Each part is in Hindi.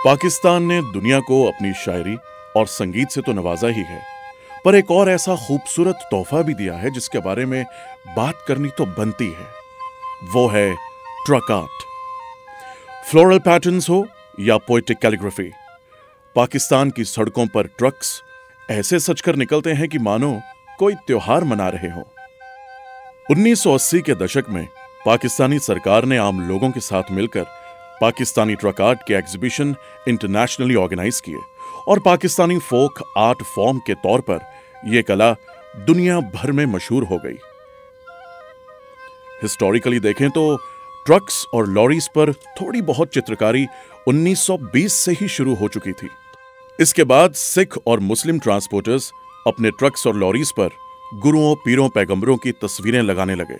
पाकिस्तान ने दुनिया को अपनी शायरी और संगीत से तो नवाजा ही है, पर एक और ऐसा खूबसूरत तोहफा भी दिया है जिसके बारे में बात करनी तो बनती है। वो है ट्रक आर्ट। फ्लोरल पैटर्न्स हो या पोएटिक कैलीग्राफी, पाकिस्तान की सड़कों पर ट्रक्स ऐसे सजकर निकलते हैं कि मानो कोई त्योहार मना रहे हो। 1980 के दशक में पाकिस्तानी सरकार ने आम लोगों के साथ मिलकर पाकिस्तानी ट्रक आर्ट के एग्जीबिशन इंटरनेशनली ऑर्गेनाइज किए और पाकिस्तानी फोक आर्ट फॉर्म के तौर पर यह कला दुनिया भर में मशहूर हो गई। हिस्टोरिकली देखें तो ट्रक्स और लॉरीज पर थोड़ी बहुत चित्रकारी 1920 से ही शुरू हो चुकी थी। इसके बाद सिख और मुस्लिम ट्रांसपोर्टर्स अपने ट्रक्स और लॉरीज पर गुरुओं, पीरों, पैगंबरों की तस्वीरें लगाने लगे।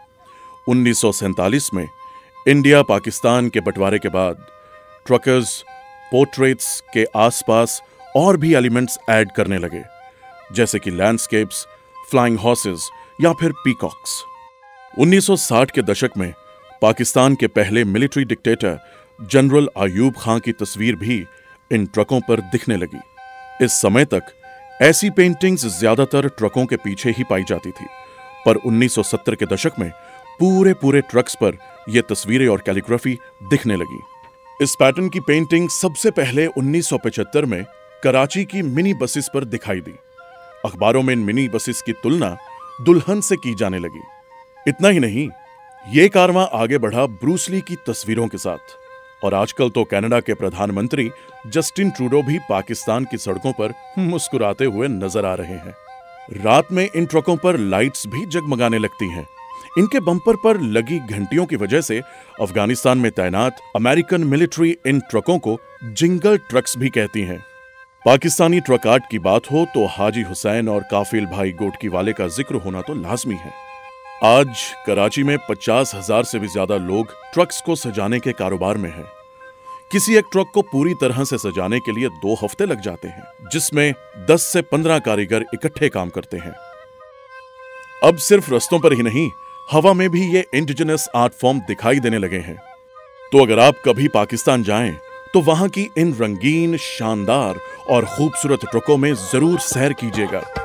1947 में इंडिया पाकिस्तान के बंटवारे के बाद ट्रकर्स पोर्ट्रेट्स के आसपास और भी एलिमेंट्स ऐड करने लगे, जैसे कि लैंडस्केप्स, फ्लाइंग हॉर्सेस या फिर पीकॉक्स। 1960 के दशक में पाकिस्तान के पहले military dictator general Ayub Khan की तस्वीर भी इन ट्रकों पर दिखने लगी। इस समय तक ऐसी पेंटिंग्स ज्यादातर ट्रकों के पीछे ही पाई जाती थी, पर 1970 के दशक में पूरे ट्रक्स पर यह तस्वीरें और कैलीग्राफी दिखने लगी। इस पैटर्न की पेंटिंग सबसे पहले 1975 में कराची की मिनी बसेस पर दिखाई दी। अखबारों में इन मिनी बसेस की तुलना दुल्हन से की जाने लगी। इतना ही नहीं, यह कारवां आगे बढ़ा ब्रूस ली की तस्वीरों के साथ, और आजकल तो कनाडा के प्रधानमंत्री जस्टिन ट्रूडो भी पाकिस्तान की सड़कों पर मुस्कुराते हुए नजर आ रहे हैं। रात में इन ट्रकों पर लाइट्स भी जगमगाने लगती हैं। इनके बम्पर पर लगी घंटियों की वजह से अफगानिस्तान में तैनात अमेरिकन मिलिट्री इन ट्रकों को जिंगल ट्रक्स भी कहती हैं। पाकिस्तानी ट्रक आर्ट की बात हो तो हाजी हुसैन और काफिल भाई गोटकी वाले का जिक्र होना तो लाजमी है। आज कराची में 50,000 से भी ज्यादा लोग ट्रक्स को सजाने के कारोबार में हैं। किसी एक ट्रक को पूरी तरह से सजाने के लिए 2 हफ्ते लग जाते हैं, जिसमें 10 से 15 कारीगर इकट्ठे काम करते हैं। अब सिर्फ रस्तों पर ही नहीं, हवा में भी ये इंडिजिनस आर्ट फॉर्म दिखाई देने लगे हैं। तो अगर आप कभी पाकिस्तान जाएं तो वहां की इन रंगीन, शानदार और खूबसूरत ट्रकों में जरूर सैर कीजिएगा।